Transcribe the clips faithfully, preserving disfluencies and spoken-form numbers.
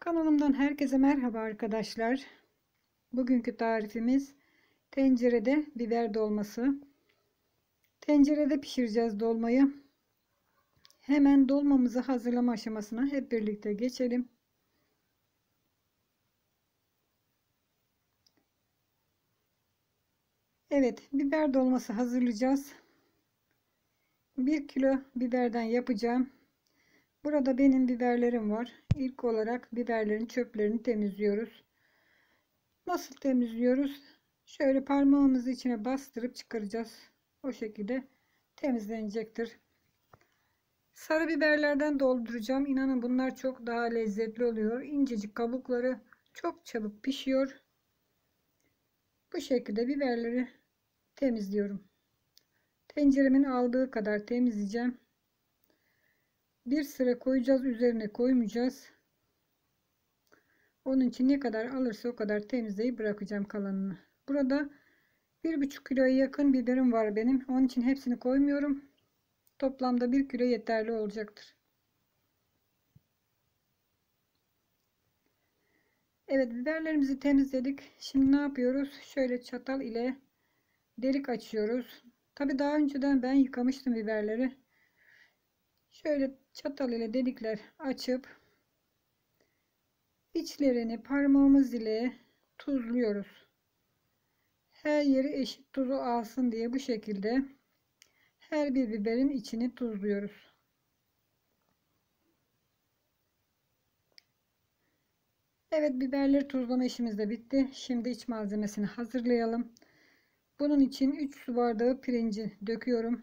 Kanalımdan herkese merhaba arkadaşlar. Bugünkü tarifimiz tencerede biber dolması. Tencerede pişireceğiz dolmayı. Hemen dolmamızı hazırlama aşamasına hep birlikte geçelim. Evet, biber dolması hazırlayacağız. bir kilo biberden yapacağım. Burada benim biberlerim var. İlk olarak biberlerin çöplerini temizliyoruz. Nasıl temizliyoruz? Şöyle parmağımızı içine bastırıp çıkaracağız. O şekilde temizlenecektir. Sarı biberlerden dolduracağım. İnanın bunlar çok daha lezzetli oluyor. İncecik kabukları çok çabuk pişiyor. Bu şekilde biberleri temizliyorum. Tenceremin aldığı kadar temizleyeceğim. Bir sıra koyacağız, üzerine koymayacağız. Onun için ne kadar alırsa o kadar temizleyip bırakacağım kalanını. Burada bir buçuk kiloya yakın biberim var benim. Onun için hepsini koymuyorum. Toplamda bir kilo yeterli olacaktır. Evet, biberlerimizi temizledik. Şimdi ne yapıyoruz? Şöyle çatal ile delik açıyoruz. Tabi daha önceden ben yıkamıştım biberleri. Şöyle çatal ile delikler açıp içlerini parmağımız ile tuzluyoruz. Her yeri eşit tuzu alsın diye bu şekilde her bir biberin içini tuzluyoruz. Evet, biberleri tuzlama işimiz de bitti. Şimdi iç malzemesini hazırlayalım. Bunun için üç su bardağı pirinci döküyorum.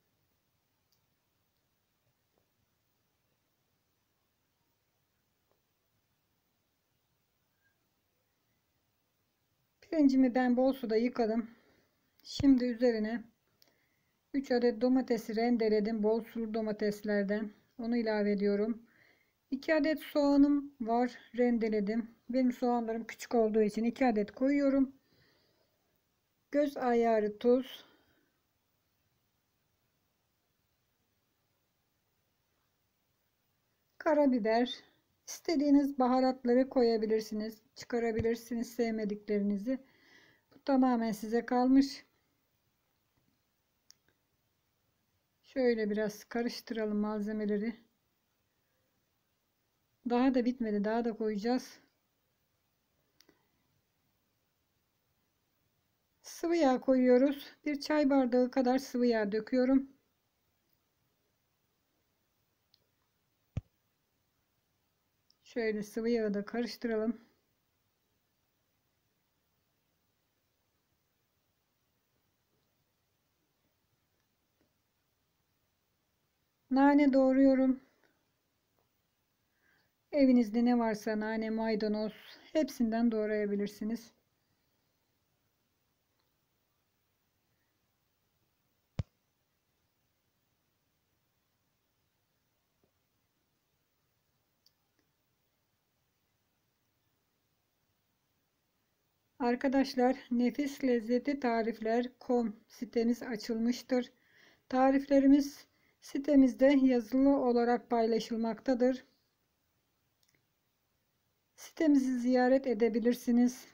Pirincimi ben bol suda yıkadım. Şimdi üzerine üç adet domatesi rendeledim. Bol sulu domateslerden. Onu ilave ediyorum. iki adet soğanım var. Rendeledim. Benim soğanlarım küçük olduğu için iki adet koyuyorum. Göz ayarı tuz. Karabiber. İstediğiniz baharatları koyabilirsiniz. Çıkarabilirsiniz sevmediklerinizi. Bu tamamen size kalmış. Şöyle biraz karıştıralım malzemeleri. Daha da bitmedi. Daha da koyacağız. Sıvı yağ koyuyoruz. Bir çay bardağı kadar sıvı yağ döküyorum. Şöyle sıvı yağı da karıştıralım. Nane doğruyorum. Evinizde ne varsa nane, maydanoz hepsinden doğrayabilirsiniz. Arkadaşlar, nefis lezzetli tarifler nokta com sitemiz açılmıştır. Tariflerimiz sitemizde yazılı olarak paylaşılmaktadır. Sitemizi ziyaret edebilirsiniz.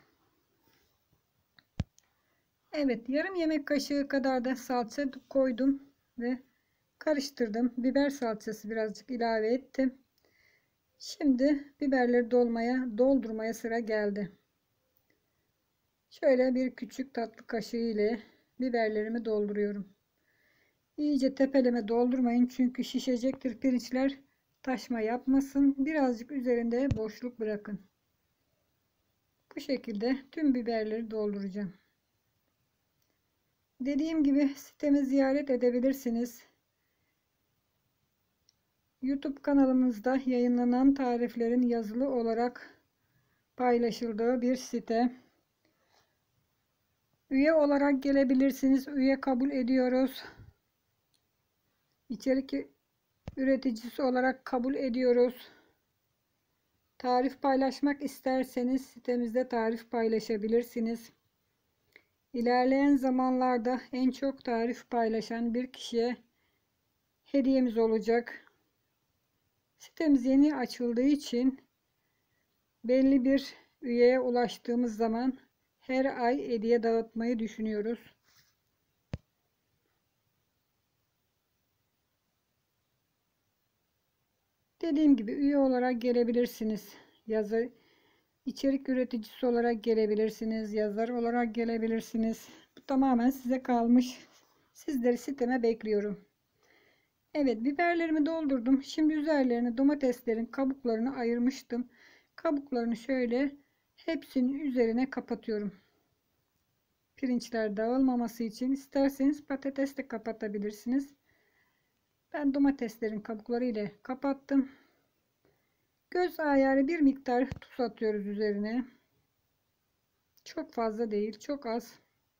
Evet, yarım yemek kaşığı kadar da salça koydum ve karıştırdım. Biber salçası birazcık ilave ettim. Şimdi biberleri dolmaya, doldurmaya sıra geldi. Şöyle bir küçük tatlı kaşığı ile biberlerimi dolduruyorum. İyice tepeleme doldurmayın çünkü şişecektir pirinçler. Taşma yapmasın. Birazcık üzerinde boşluk bırakın. Bu şekilde tüm biberleri dolduracağım. Dediğim gibi sitemi ziyaret edebilirsiniz. YouTube kanalımızda yayınlanan tariflerin yazılı olarak paylaşıldığı bir site. Üye olarak gelebilirsiniz. Üye kabul ediyoruz. İçerik üreticisi olarak kabul ediyoruz. Tarif paylaşmak isterseniz sitemizde tarif paylaşabilirsiniz. İlerleyen zamanlarda en çok tarif paylaşan bir kişiye hediyemiz olacak. Sitemiz yeni açıldığı için belli bir üyeye ulaştığımız zaman her ay hediye dağıtmayı düşünüyoruz. Dediğim gibi üye olarak gelebilirsiniz. Yazı içerik üreticisi olarak gelebilirsiniz. Yazar olarak gelebilirsiniz. Bu tamamen size kalmış. Sizleri siteme bekliyorum. Evet, biberlerimi doldurdum. Şimdi üzerlerine domateslerin kabuklarını ayırmıştım. Kabuklarını şöyle hepsinin üzerine kapatıyorum. Pirinçler dağılmaması için isterseniz patates de kapatabilirsiniz. Ben domateslerin kabukları ile kapattım. Göz ayarı bir miktar tuz atıyoruz üzerine. Çok fazla değil, çok az.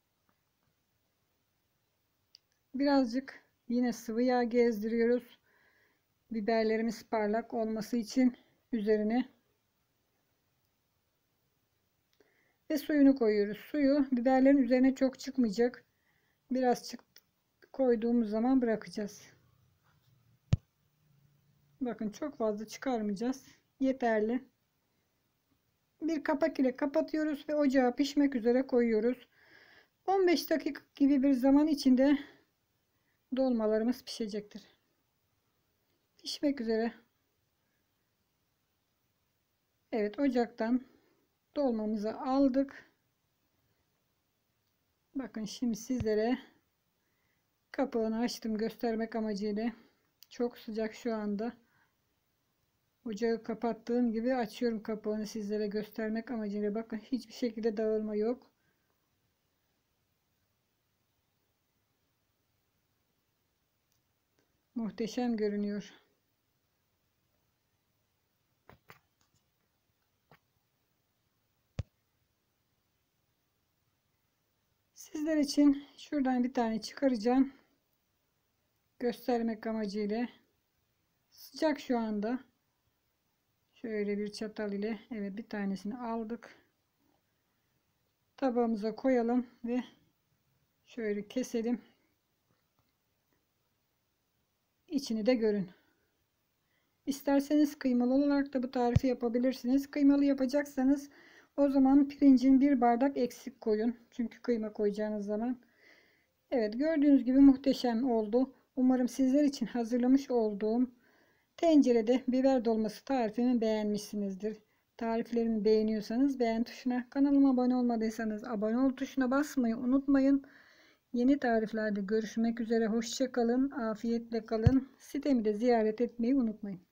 Birazcık yine sıvı yağ gezdiriyoruz. Biberlerimiz parlak olması için üzerine. Ve suyunu koyuyoruz. Suyu biberlerin üzerine çok çıkmayacak. Biraz çık koyduğumuz zaman bırakacağız. Bakın çok fazla çıkarmayacağız. Yeterli. Bir kapak ile kapatıyoruz ve ocağa pişmek üzere koyuyoruz. on beş dakika gibi bir zaman içinde dolmalarımız pişecektir. Pişmek üzere. Evet, ocaktan dolmamızı aldık. Bakın şimdi sizlere kapağını açtım göstermek amacıyla. Çok sıcak şu anda. Ocağı kapattığım gibi açıyorum kapağını sizlere göstermek amacıyla. Bakın hiçbir şekilde dağılma yok. Muhteşem görünüyor. Sizler için şuradan bir tane çıkaracağım. Göstermek amacıyla. Sıcak şu anda. Şöyle bir çatal ile evet bir tanesini aldık. Tabağımıza koyalım ve şöyle keselim. İçini de görün. İsterseniz kıymalı olarak da bu tarifi yapabilirsiniz. Kıymalı yapacaksanız o zaman pirincin bir bardak eksik koyun. Çünkü kıyma koyacağınız zaman. Evet, gördüğünüz gibi muhteşem oldu. Umarım sizler için hazırlamış olduğum tencerede biber dolması tarifimi beğenmişsinizdir. Tariflerimi beğeniyorsanız beğen tuşuna, kanalıma abone olmadıysanız abone ol tuşuna basmayı unutmayın. Yeni tariflerde görüşmek üzere. Hoşça kalın. Afiyetle kalın. Sitemi de ziyaret etmeyi unutmayın.